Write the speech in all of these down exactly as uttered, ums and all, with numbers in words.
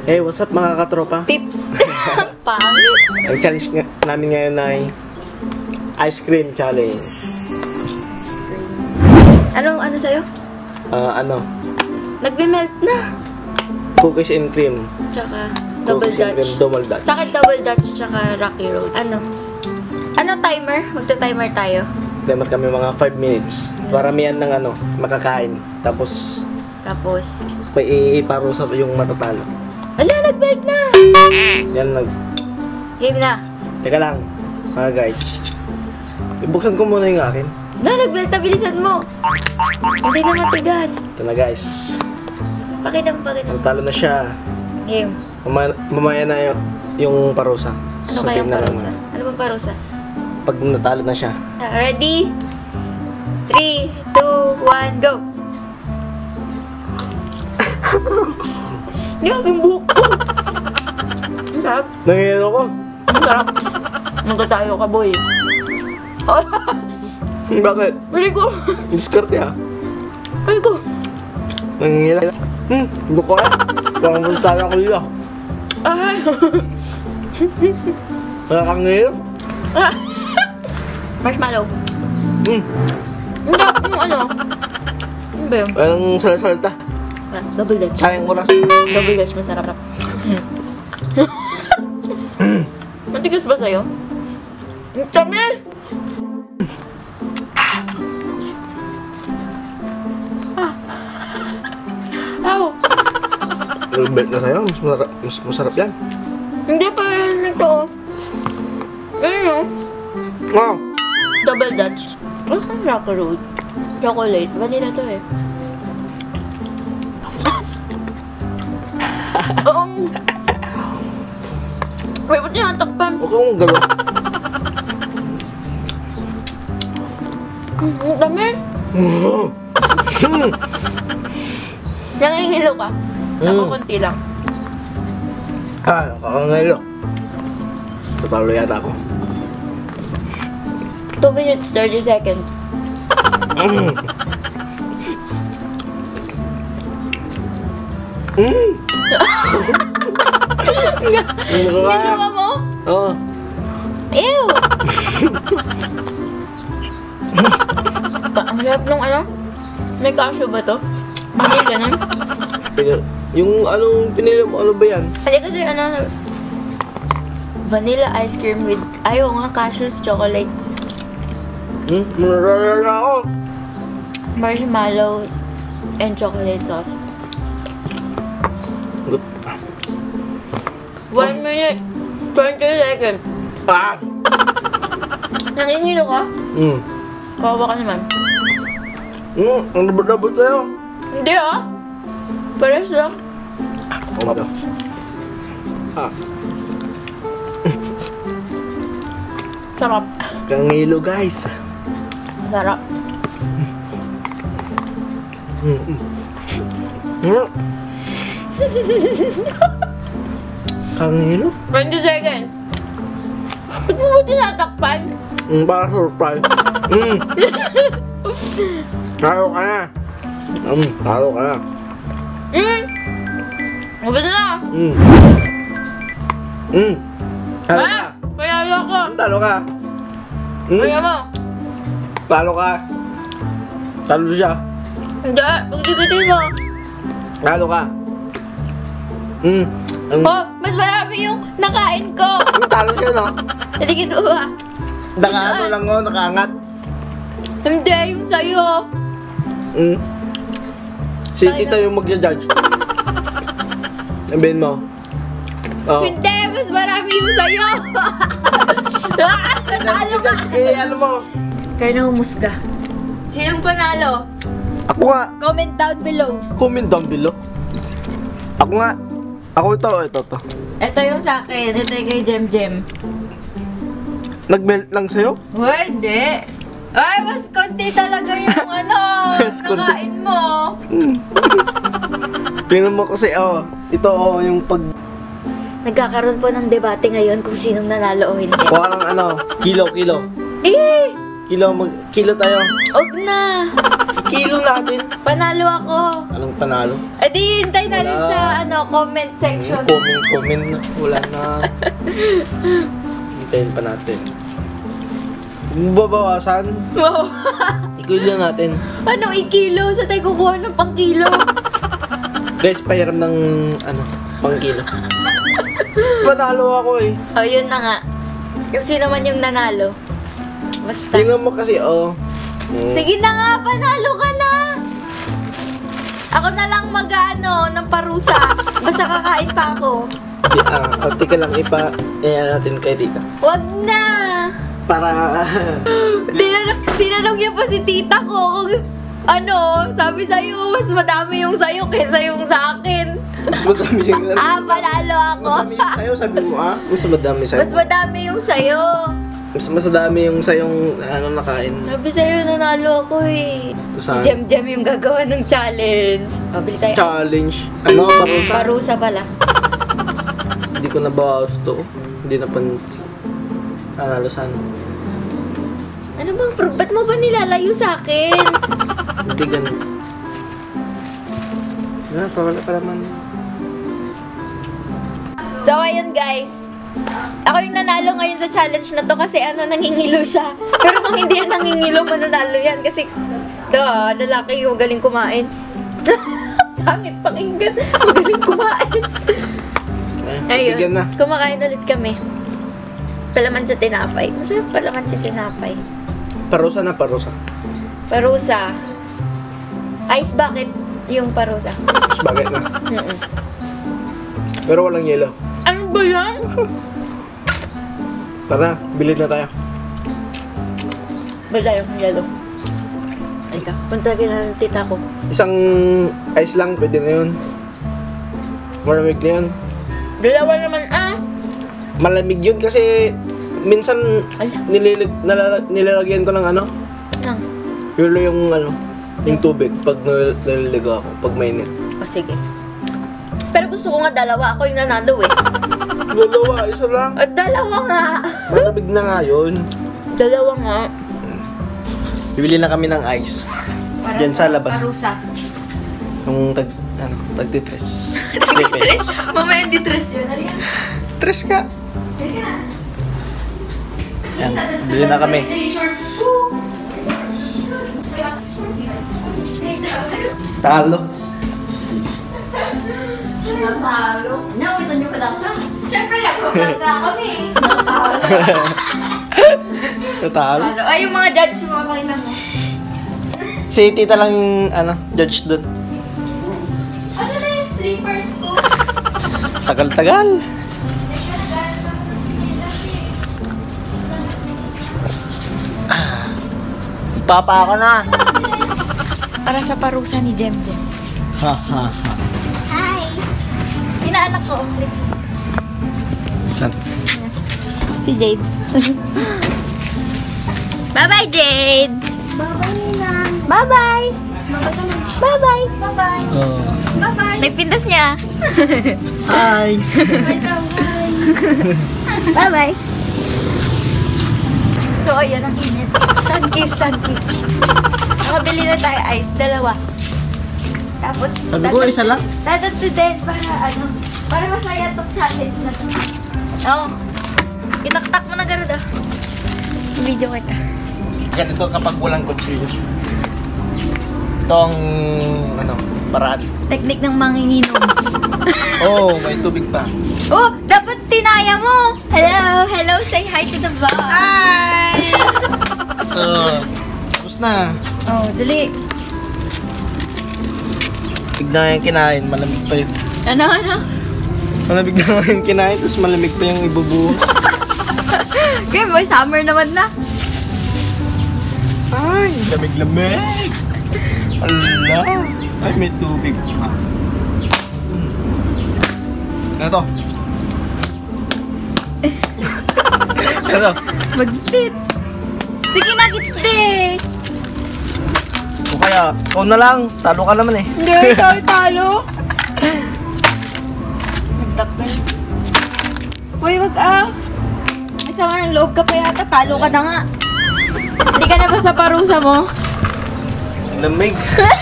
Hey, what's up mga katropa? Pips! Pangit! Ang challenge nga, namin ngayon ay ice cream challenge. Anong ano sa'yo? Uh, ano? Nagbe-melt na! Cookies and cream. Tsaka double Cookies and cream, dutch. double dutch. Sa akin double dutch tsaka rocky road. Ano? Ano timer? Magta-timer tayo. Timer kami mga five minutes. Paramihan ng ano, makakain. Tapos, Tapos, may iparusa yung matatalo. ala, nag-melt na! Yan, nag... Game na. Teka lang, mga guys. Ibuksan ko muna yung akin. Na, nag-melt na, bilisan mo! Hindi na matigas. Ito na guys. Pakita mo, pakita mo. Natalo na siya. Game. Mamaya, mamaya na yung, yung parusa. Ano Sabihin kayang na lang parusa? na. Ano bang parusa? Pag natalo na siya. Ready? three, two, one, go! Hindi ako yung buhok ko. Ang sarap. Nangihilo ko. Ang sarap. Magkatayo ka, boy. Bakit? Bili ko. Discarte ha. Bili ko. Nangihilo. Hmm, hindi ko ah. Parang magtala ko yun ah. Ay. Wala kang ngihilo. Ah. Marshmallow. Hmm. Hindi, yung ano. Ano ba yun? Walang salsalta. Ah, double dutch. Sayang oras. Double dutch, masarap. Matigas ba sa'yo? Ang tamil! Ah. Aw! Bet na sa'yo. Mas masarap, mas masarap yan. Hindi pa yan nito. Ano? Wow! Double dutch. Ano ang Rocky Road? Chocolate. Vanilla to eh. Oo. Wait, ba't yung natakpan? Huwag kang galaw. Ang dami. Nangingilo ka? Ako Mm. konti lang. Ah, nakakangilo. Tatalo yata ako. two minutes, thirty seconds. Mm. Mm. Ginawa mo? Oo. Ew! Ang sarap nung ano? May cashew ba to? May ganun? Pina- Yung anong pinili mo, ano ba yan? Hindi kasi ano, vanilla ice cream with, ayaw nga, cashews, chocolate, Hmm? Mararara na ako. marshmallows, and chocolate sauce. Good. one minute, twenty seconds. Ah! Nangingilo ka? Hmm. Kawawa ka naman. Hmm, ang labot-labot sa'yo. Hindi ah. Pares lang. Oh, my Ah. Sarap. Kangilo guys. Sarap. Hmm. Hmm. Hmm. Kangilo? twenty seconds. Ba't mo ba tinatakpan? Hmm, para surprise. Hmm. Talo ka na. Hmm, talo ka na. Hmm. Mabasa na. Hmm. Hmm. Talo ka. Ah, kaya ayoko. Talo ka. Hmm. Kaya mo. Talo ka. Talo siya. Hindi, pagdikutin mo. Talo ka. Hmm. Ang Oh, mas marami yung nakain ko. talo siya, no? Hindi kinuha. Nakaano lang ako, nakaangat. Hindi, yung sa'yo. Hmm. Si Tayo. tita yung magja-judge. Sabihin mo. Oo. Hindi, mas marami yung sa'yo. Natalo ka. Eh, alam mo. Kaya na humusga. Sinong panalo? Ako nga. Comment down below. Comment down below. Ako nga. Ako ito, ito, ito. Ito yung sa akin. Ito yung kay Jem Jem. Nag-melt lang sa'yo? Uy, hindi. Ay, mas konti talaga yung ano, Mas konti. nakain mo. Tingnan mo kasi, oh. Ito, oh, yung pag... Nagkakaroon po ng debate ngayon kung sinong nanalo o hindi. Kuha ng ano, kilo, kilo. Eh! Kilo, mag, kilo tayo. Og na! Kilo natin. Panalo ako. Anong panalo? Eh di, hintay natin Wala. sa ano, comment section. Comment, comment na. Wala na. Hintayin pa natin. Kung babawasan, Wow. ikilo natin. Anong ikilo? Sa tayo kukuha ng pang kilo? Guys, pahiram ng ano, pang kilo. Panalo ako eh. Oh, yun na nga. Yung sino man yung nanalo. Basta. Tingnan mo kasi, oh. Mm. Sige na nga, panalo ka na. Ako na lang mag-ano ng parusa. Basta kakain pa ako. Di, ah, oh, tika lang, ipa, iyan natin kay Tita. Wag na. Para, Tinanong, tinanong niya pa si tita ko kung ano, sabi sa'yo, mas madami yung sa'yo kaysa yung sa akin. mas madami sa'yo. Ah, panalo ako. Mas madami yung sa'yo, sabi mo ah. Mas madami sa'yo. Mas madami yung sa'yo. Mas mas madami yung sa'yong, ano, nakain. Sabi sa'yo, nanalo ako eh. Ito Si sa Jem Jem yung gagawa ng challenge. O, bili tayo. challenge. Ano, parusa? Parusa pala. Hindi ko nabawas to. Hindi na pan... Panalo sana. Ano bang, pro- ba't mo ba nilalayo sa akin? Hindi ganun. Na, pawala pa naman. So, ayun guys. Ako yung nanalo ngayon sa challenge na to kasi ano, nangingilo siya. Pero kung hindi yan nangingilo, mananalo yan. Kasi, duh, lalaki yung magaling kumain. Pangit pakinggan. Magaling kumain. Eh, bigyan Ayun, na. kumakain ulit kami. Palaman sa tinapay. Masarap palaman sa tinapay. Parusa na, parusa. Parusa. Ice bucket yung parusa. Mas bagay na. Mm-mm. Pero walang yelo. Ano ba yan? Tara, bilid na tayo. Bala yung yelo. Ay ka, punta ka na ng tita ko. Isang ice lang, pwede na yun. Malamig na yun. Dalawa naman ah. Malamig yun kasi minsan Ala. nililig, nalala- nilalagyan ko ng ano, Nang. yelo yung ano, yung tubig pag nal- naliligo ako, pag mainit. O sige. Pero gusto ko nga dalawa. Ako yung nanalo eh. Dalawa, isa lang. O, dalawa nga. Malamig na nga yun. Dalawa nga. Bibili na kami ng ice. Para Diyan sa labas. Parusa. Yung tag, ano, tagtitres. Tres? Mamaya hindi tres yun. Halika. Tres ka. Halika na. Yan, bili na kami. Shorts ko. Talo. Natalo. Ano, ito nyo ka ka. Siyempre, nagpapagka kami. Talo. Natalo. Ay, yung mga judge, yung mga pakita mo. Si tita lang yung, ano, judge doon. Asa na yung sleepers ko? Tagal-tagal. Papa ako na. Para sa parusa ni Jem Jem. Ha ha ha. Hi! Inaanak ko. Saan? Si Jade. Bye-bye, Jade! Bye-bye, Ninan. Bye-bye! Bye-bye! Bye-bye. Oh. Bye-bye. Nagpintas niya. Hi. Bye-bye. Bye-bye! So, ayun, ang init. Sun kiss, sun kiss. Nakabili na tayo ice, dalawa. Tapos, Sabi ko, isa lang. tatatlo din para ano, para masaya itong challenge na to. Oo. Itaktak mo na gano'n daw. Video kita. Ganito kapag walang confusion. Ito ang, ano, paraan. Teknik ng manginginom. Oh, may tubig pa. Oh, dapat tinaya mo. Hello, hello, say hi to the vlog. Hi! Uh, tapos na. Oh, dali. Tignan yung kinain, malamig pa yun. Ano, ano? Malamig na yung kinain, tapos malamig pa yung ibubuhos. Okay, boy, summer naman na. Ay, lamig-lamig. Ala. Ay, may tubig pa. Hmm. Ano to? Ano to? Magtit. Sige na, kitde. O kaya, ikaw na lang. Talo ka naman eh. Hindi, ikaw talo. Nagtakal. Uy, wag ah. May sama ng loob ka pa yata. Talo ka na nga. Hindi ka na ba sa parusa mo? Lamig.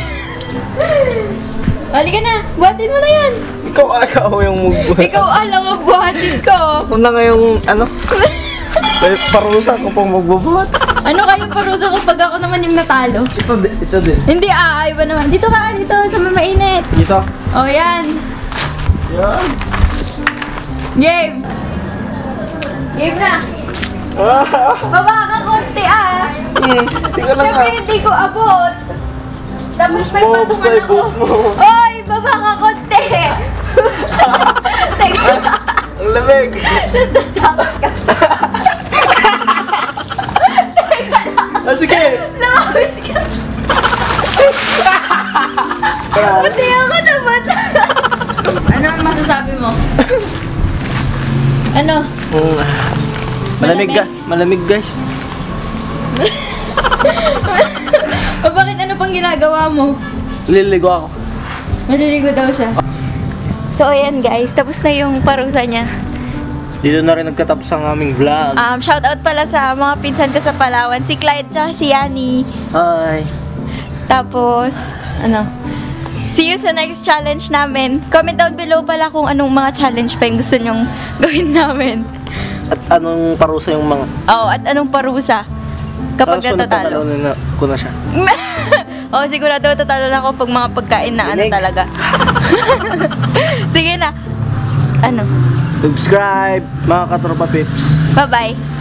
Halika na, buhatin mo na yan. Ikaw, ikaw yung magbuhat. Ikaw alam mo, buhatin ko. Ako na ngayong, ano? Parusa ko pong magbubuhat. Ano kayo parusa ko pag ako naman yung natalo? Ito din, ito din. Hindi ah, iba naman. Dito ka, dito sa may mainit. Dito. Oh, yan. Yan. Game. Game na. Ah, Baba ka konti ah. hmm, tika lang Siyempre ah. hindi ko abot. Tapos may Boost mo, patungan boost na, ako. boost mo. Oy, baba ka konti. Teka, Ang lamig. natatakot ka. Ah, sige. Lumapit ka. Buti ako naman. Ano ang masasabi mo? Ano? Mm, malamig ka. Malamig guys. O bakit ano pang ginagawa mo? Liligo ako. Maliligo daw siya. So ayan guys, tapos na yung parusa niya. Dito na rin nagkatapos ang aming vlog. Um, shout out pala sa mga pinsan ko sa Palawan, si Clyde tsaka si Yani. Hi. Tapos, ano, see you sa next challenge namin. Comment down below pala kung anong mga challenge pa yung gusto nyong gawin namin. At anong parusa yung mga... Oo, at anong parusa kapag Tapos natatalo. sunod na ko na siya. Oo, sigurado tatalo na ako pag mga pagkain na ano Dinig. talaga. Sige na. Ano? Subscribe, mga katropa pips. Bye-bye.